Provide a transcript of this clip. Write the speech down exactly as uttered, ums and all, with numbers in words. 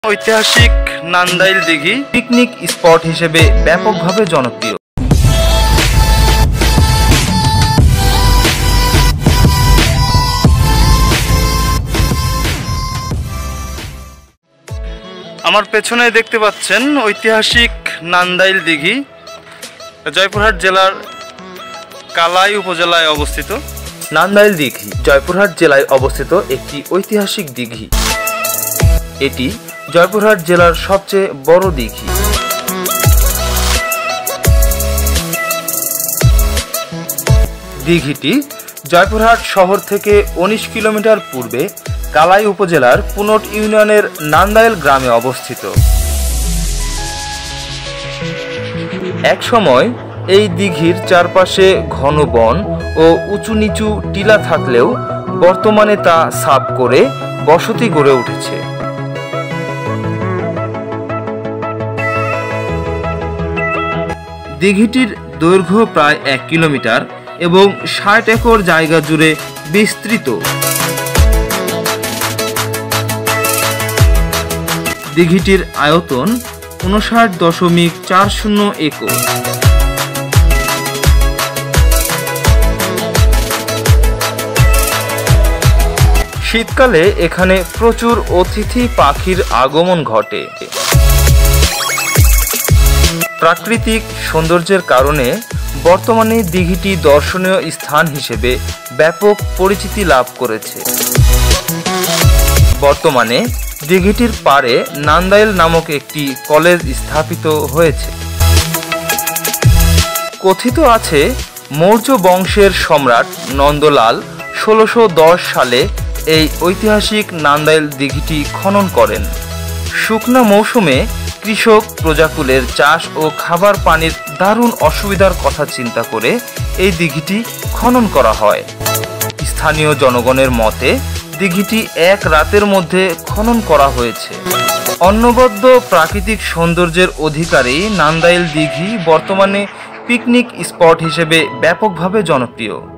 ঐতিহাসিক নান্দাইল দিঘি picnic spot হিসেবে ব্যাপকভাবে জনপ্রিয়। আমার পেছনে দেখতে পাচ্ছেন ঐতিহাসিক নান্দাইল দিঘি, জয়পুরহাট জেলার কালাই উপজেলায় অবস্থিত। নান্দাইল দিঘি জয়পুরহাট জেলায় অবস্থিত একটি ঐতিহাসিক দিঘি। এটি জয়পুরহাট জেলার সবচেয়ে বড় দিঘি। দিঘিটি জয়পুরহাট শহর থেকে উনিশ কিলোমিটার পূর্বে কালাই উপজেলার পুনট ইউনিয়নের নান্দাইল গ্রামে অবস্থিত। এক সময় এই দিঘির চারপাশে ঘন বন ও উঁচু নিচু টিলা থাকলেও বর্তমানে তা সাফ করে বসতি গড়ে উঠেছে। দিঘিটির দৈর্ঘ্য প্রায় এক কিলোমিটার এবং ষাট একর জায়গা জুড়ে বিস্তৃত। দিঘিটির আয়তন উনষাট দশমিক চার শূন্য একর। শীতকালে এখানে প্রচুর অতিথি পাখির আগমন ঘটে। প্রাকৃতিক সৌন্দর্যের কারণে বর্তমানে দিঘিটি দর্শনীয় স্থান হিসেবে ব্যাপক পরিচিতি লাভ করেছে। বর্তমানে দিঘিটির পাড়ে নান্দাইল নামক একটি কলেজ স্থাপিত হয়েছে। কথিত আছে মৌর্য বংশের সম্রাট নন্দলাল ষোলোশো দশ সালে এই ঐতিহাসিক নান্দাইল দিঘিটি খনন করেন। শুকনা মৌসুমে কৃষক প্রজাকুলের চাষ ও খাবার পানির দারুণ অসুবিধার কথা চিন্তা করে এই দিঘিটি খনন করা হয়। স্থানীয় জনগণের মতে দিঘিটি এক রাতের মধ্যে খনন করা হয়েছে। অনবদ্য প্রাকৃতিক সৌন্দর্যের অধিকারী নান্দাইল দিঘি বর্তমানে পিকনিক স্পট হিসেবে ব্যাপকভাবে জনপ্রিয়।